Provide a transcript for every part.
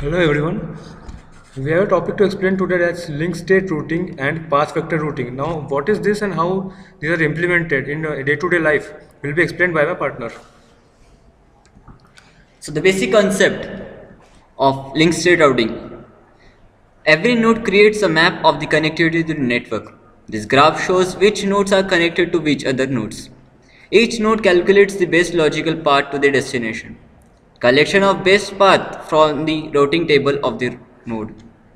Hello everyone. We have a topic to explain today, that's link state routing and path vector routing. Now, what is this and how these are implemented in day-to-day life will be explained by my partner. So the basic concept of link state routing. Every node creates a map of the connectivity to the network. This graph shows which nodes are connected to which other nodes. Each node calculates the best logical path to the destination. Collection of best path from the routing table of the node.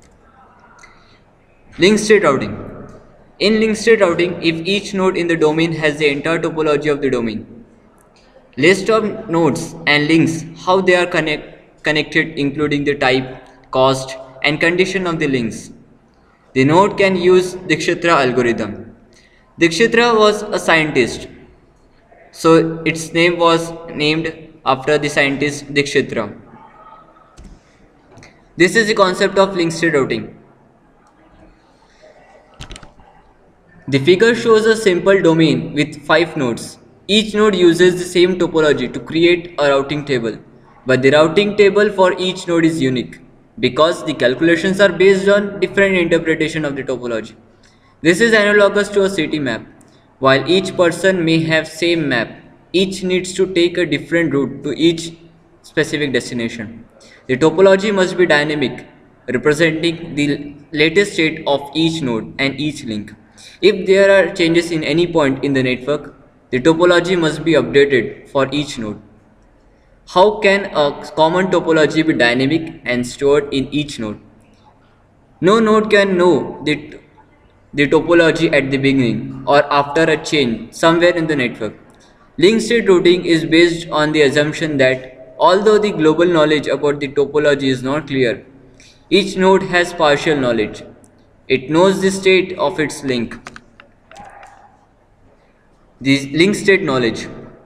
Link state routing. In link state routing, if each node in the domain has the entire topology of the domain, list of nodes and links, how they are connected including the type, cost and condition of the links. The node can use Dijkstra algorithm. Dijkstra was a scientist, so its name was named after the scientist Dijkstra. This is the concept of link state routing. The figure shows a simple domain with 5 nodes. Each node uses the same topology to create a routing table, but the routing table for each node is unique because the calculations are based on different interpretation of the topology. This is analogous to a city map. While each person may have same map, each needs to take a different route to each specific destination. The topology must be dynamic, representing the latest state of each node and each link. If there are changes in any point in the network, the topology must be updated for each node. How can a common topology be dynamic and stored in each node? No node can know the topology at the beginning or after a change somewhere in the network. Link state routing is based on the assumption that although the global knowledge about the topology is not clear, each node has partial knowledge. It knows the state of its link. The link state knowledge.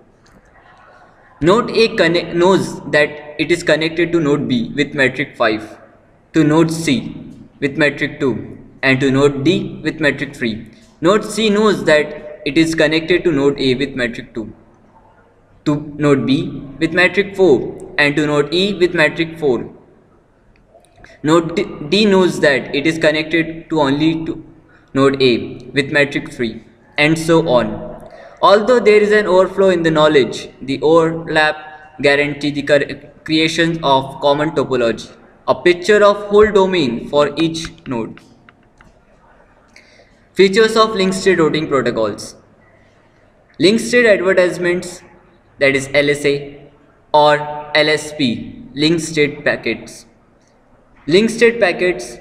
Node A knows that it is connected to node B with metric 5, to node C with metric 2, and to node D with metric 3. Node C knows that it is connected to node A with metric 2, to node B with metric 4, and to node E with metric 4. Node D knows that it is connected to only to node A with metric 3, and so on. Although there is an overflow in the knowledge, the overlap guarantees the creation of common topology, a picture of whole domain for each node. Features of link state routing protocols. Link state advertisements, that is LSA, or LSP, link state packets. Link state packets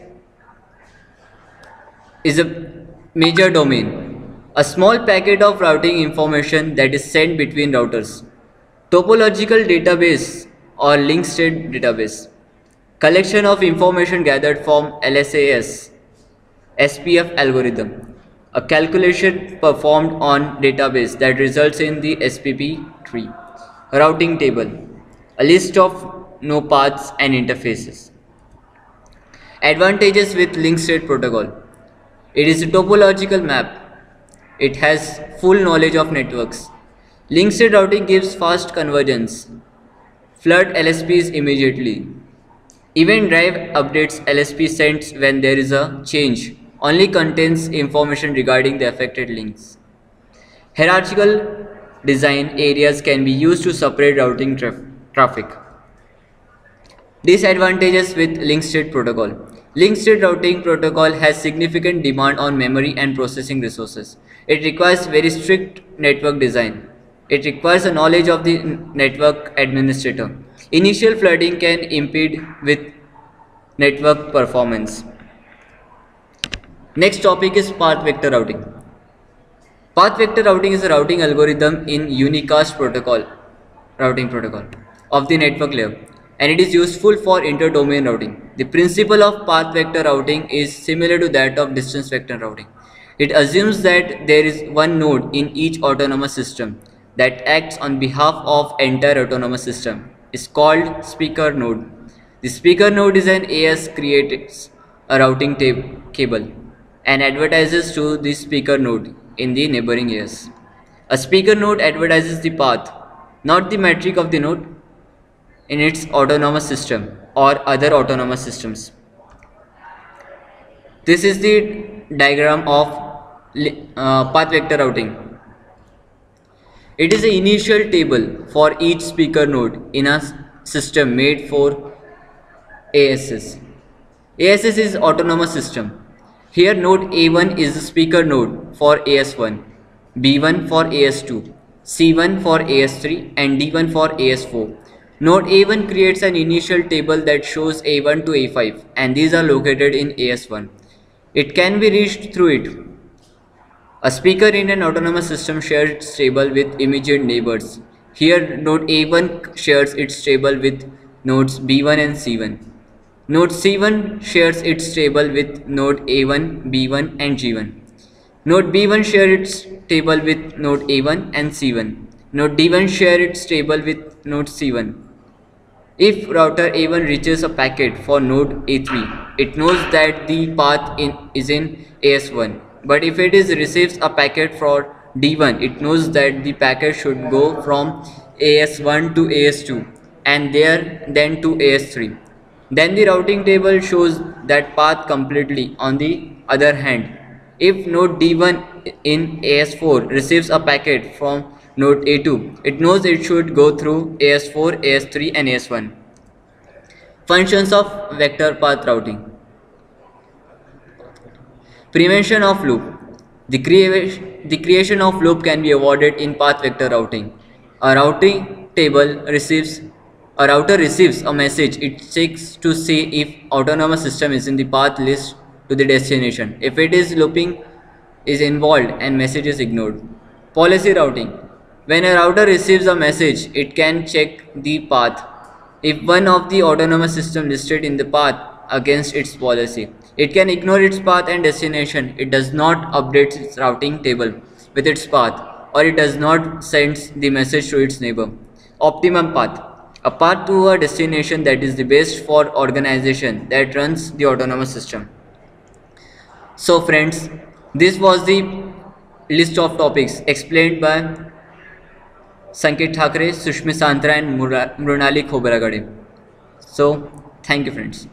is a major domain, a small packet of routing information that is sent between routers. Topological database or link state database. Collection of information gathered from LSAS, SPF algorithm. A calculation performed on database that results in the SPP tree. Routing table. A list of no paths and interfaces. Advantages with link state protocol. It is a topological map. It has full knowledge of networks. Link state routing gives fast convergence. Flood LSPs immediately. Event drive updates LSP sends when there is a change. Only contains information regarding the affected links. Hierarchical design areas can be used to separate routing traffic. Disadvantages with link state protocol. Link state routing protocol has significant demand on memory and processing resources. It requires very strict network design. It requires a knowledge of the network administrator. Initial flooding can impede with network performance. Next topic is path vector routing. Path vector routing is a routing algorithm in unicast routing protocol of the network layer, and it is useful for inter-domain routing. The principle of path vector routing is similar to that of distance vector routing. It assumes that there is one node in each autonomous system that acts on behalf of entire autonomous system. It's called speaker node. The speaker node is an AS creates a routing cable and advertises to the speaker node in the neighboring AS. A speaker node advertises the path, not the metric of the node, in its autonomous system. or other autonomous systems. This is the diagram of path vector routing. It is an initial table for each speaker node in a system made for ASS. ASS is autonomous system. Here node A1 is the speaker node for AS1, B1 for AS2, C1 for AS3 and D1 for AS4. Node A1 creates an initial table that shows A1 to A5 and these are located in AS1. It can be reached through it. A speaker in an autonomous system shares its table with immediate neighbors. Here node A1 shares its table with nodes B1 and C1. Node C1 shares its table with node A1, B1 and G1. Node B1 shares its table with node A1 and C1. Node D1 shares its table with node C1. If router A1 reaches a packet for node A3, it knows that the path is in AS1. But if it receives a packet for D1, it knows that the packet should go from AS1 to AS2 and then to AS3. Then the routing table shows that path completely. On the other hand, if node D1 in AS4 receives a packet from node A2, it knows it should go through AS4, AS3 and AS1. Functions of vector path routing. Prevention of loop. The creation of loop can be avoided in path vector routing. A router receives a message. It checks to see if autonomous system is in the path list to the destination. If it is looping is involved and message is ignored. Policy routing. When a router receives a message, it can check the path. If one of the autonomous system listed in the path against its policy, it can ignore its path and destination. It does not update its routing table with its path, or it does not send the message to its neighbor. Optimum path. A path to a destination that is the best for organization that runs the autonomous system. So friends, this was the list of topics explained by Sanket Thakre, Sushmit Santra and Mrunali Khobragade. So thank you friends.